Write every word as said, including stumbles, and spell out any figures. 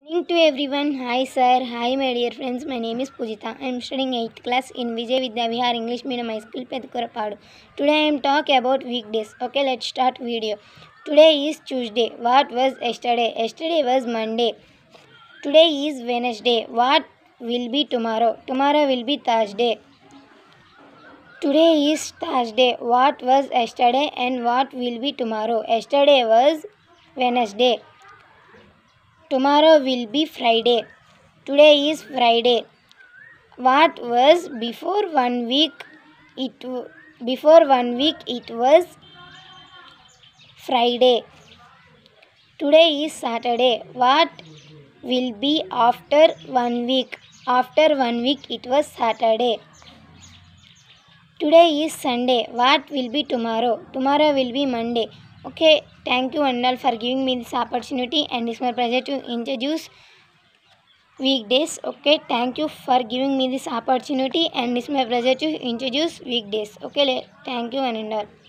Morning to everyone. Hi sir. Hi my dear friends. My name is Pujita. I am studying eighth class in Vijay Vidya Vihar English Medium High School, Pedukurapadu. Today I am talk about weekdays. Okay, let's start video. Today is Tuesday. What was yesterday? Yesterday was Monday. Today is Wednesday. What will be tomorrow? Tomorrow will be Thursday. Today is Thursday. What was yesterday and what will be tomorrow? Yesterday was Wednesday. Tomorrow will be Friday. Today is Friday. What was before one week? It before one week it was Friday. Today is Saturday. What will be after one week? After one week it was Saturday. Today is Sunday. What will be tomorrow? Tomorrow will be Monday. Okay, thank you and all for giving me this opportunity, and it's my pleasure to introduce weekdays. Okay, thank you for giving me this opportunity, and it's my pleasure to introduce weekdays. Okay, thank you and all.